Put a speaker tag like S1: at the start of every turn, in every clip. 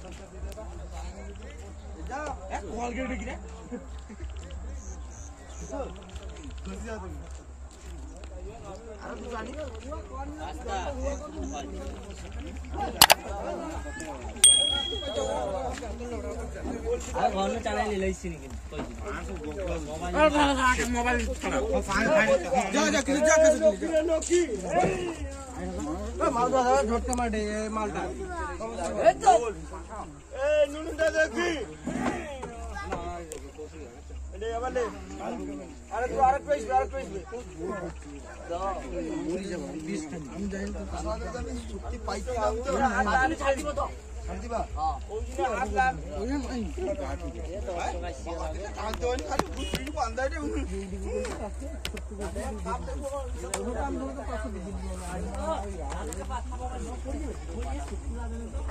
S1: যা এক কল কেটে কি রে খুশি যা তুমি আর তুই জানি রাস্তা আর ঘর में चला ले लईसी नहीं कोई मोबाइल जा जा किसी जा किसी नोकी ए माल दादा झटका मार दे मालटा ए नुनु दादा की ले अब ले अरे तू आरक पेश जा पूरी जगह 20 टन हम जाएं तो छुट्टी पाई के हम तो आने छाड़ दिबो तो छाड़ दिबा हां ओरिजिनल हाथ लाग ओरिजिनल नहीं ये तो काम तो नहीं खाली बुरी को अंदर दे आप देखो काम दो तो पास दे दियो के पास ये सुखला देने तो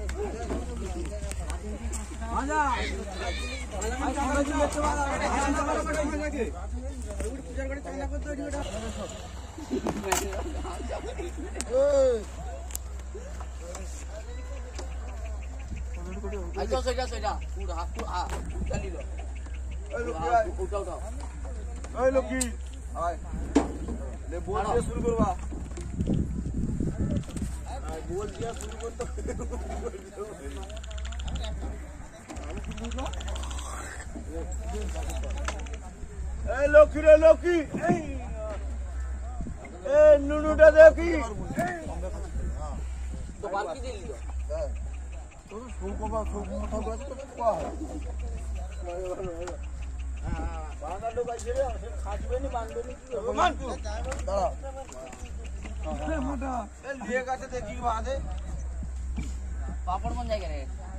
S1: आजा आजा जी लेते वाला पूजा करे चाइना को तो एटा আইছো সেটা পুরো হাত চালি লো ওই লোকি উঠাও ওই লোকি আয় ले बोल दिया शुरू करवा बोल दिया शुरू कर तो ए लोकी रे लोकी ए नुनुटा देखी तो बाल की दे लियो तो सोकोबा मोटा बस तो क्या बांधा लो भाई रे खाटबे नहीं बांधबे नहीं मान दादा ए मोटा ए लिए गाते देखी बात है पापड़ बन जाएगा रे